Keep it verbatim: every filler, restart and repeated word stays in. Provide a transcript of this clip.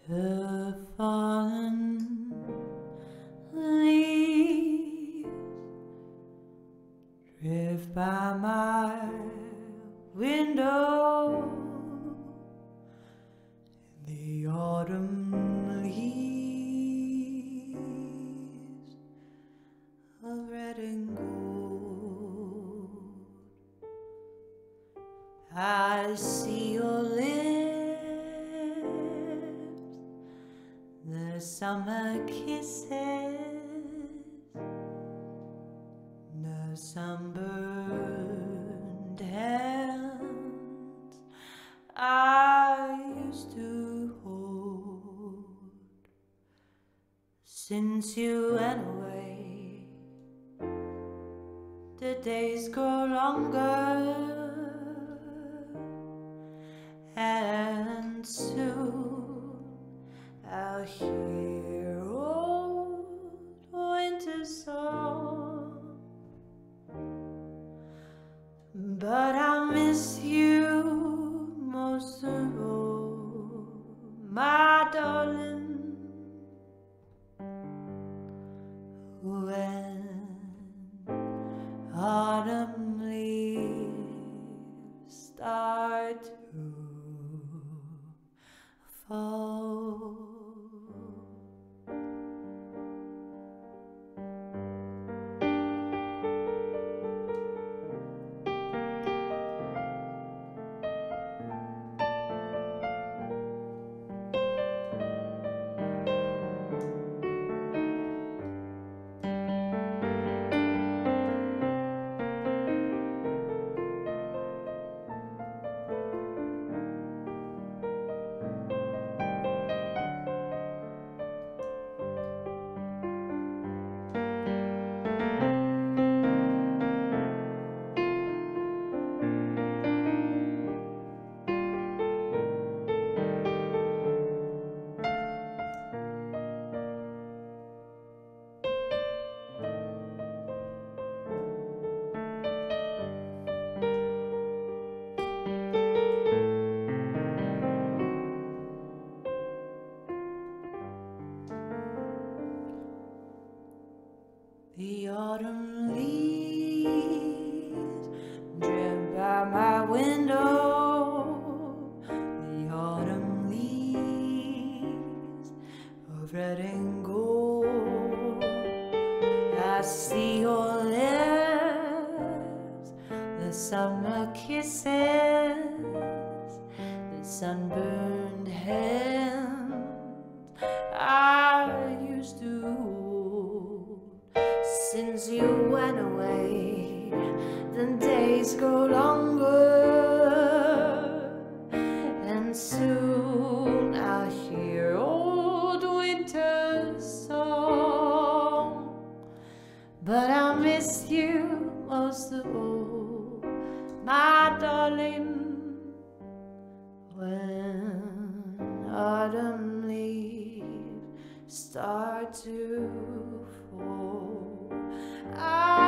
The fallen leaves drift by my window. The autumn leaves of red and gold. I see your lips, the summer kisses, the sunburned hands I used to hold. Since you went away, the days grow longer, and soon I'll hear old winter song. But I miss you most of all, my darling. When autumn leaves start to fall. The autumn leaves drift by my window. The autumn leaves of red and gold. I see your lips, the summer kisses, the sunburned hands I used to hold. Since you went away, the days grow longer, and soon I'll hear old winter song. But I miss you most of all, my darling. When autumn leaves start to fall, I